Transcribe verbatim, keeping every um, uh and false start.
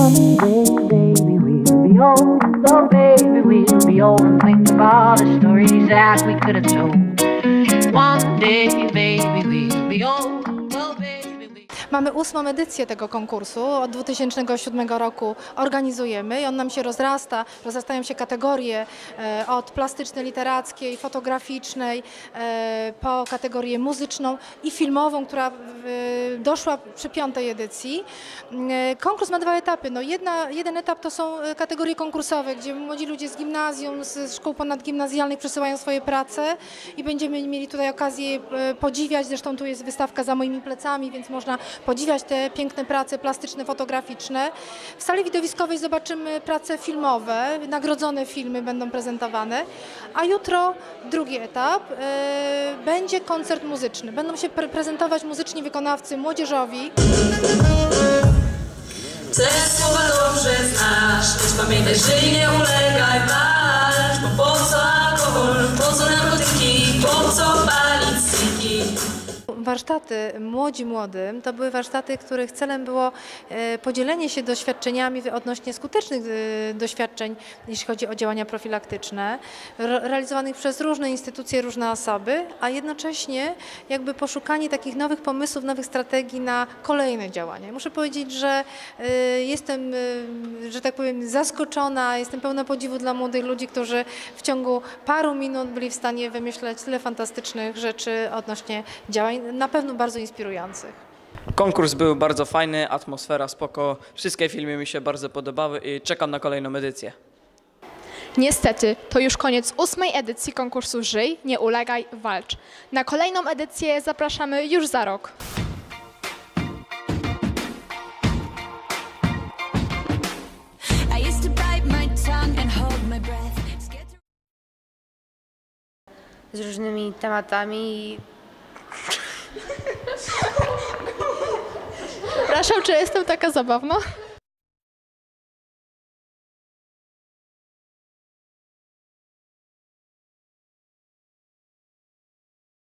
baby, we'll be old. Oh, baby, we'll be old and think of all the stories that we could have told. One day, baby, we'll be old. Oh, baby, we... Mamy ósmą edycję tego konkursu, od dwa tysiące siódmego roku organizujemy i on nam się rozrasta, rozrastają się kategorie e, od plastycznej, literackiej, fotograficznej, e, po kategorię muzyczną i filmową, która e, doszła przy piątej edycji. E, konkurs ma dwa etapy. No jedna, jeden etap to są kategorie konkursowe, gdzie młodzi ludzie z gimnazjum, z szkół ponadgimnazjalnych przesyłają swoje prace i będziemy mieli tutaj okazję e, podziwiać, zresztą tu jest wystawka za moimi plecami, więc można podziwiać te piękne prace plastyczne, fotograficzne. W sali widowiskowej zobaczymy prace filmowe, nagrodzone filmy będą prezentowane, a jutro drugi etap, e, będzie koncert muzyczny. Będą się pre prezentować muzyczni wykonawcy młodzieżowi. Te słowa dobrze znasz, lecz pamiętaj, że nie ulegaj, walcz, bo po co alkohol, po co narkotyki, po co palić syki. Warsztaty Młodzi Młodym to były warsztaty, których celem było podzielenie się doświadczeniami odnośnie skutecznych doświadczeń, jeśli chodzi o działania profilaktyczne, realizowanych przez różne instytucje, różne osoby, a jednocześnie jakby poszukanie takich nowych pomysłów, nowych strategii na kolejne działania. Muszę powiedzieć, że jestem, że tak powiem, zaskoczona, jestem pełna podziwu dla młodych ludzi, którzy w ciągu paru minut byli w stanie wymyśleć tyle fantastycznych rzeczy odnośnie działań, na pewno bardzo inspirujących. Konkurs był bardzo fajny, atmosfera spoko, wszystkie filmy mi się bardzo podobały i czekam na kolejną edycję. Niestety, to już koniec ósmej edycji konkursu Żyj, nie ulegaj, walcz. Na kolejną edycję zapraszamy już za rok. Z różnymi tematami. Przepraszam, czy jestem taka zabawna?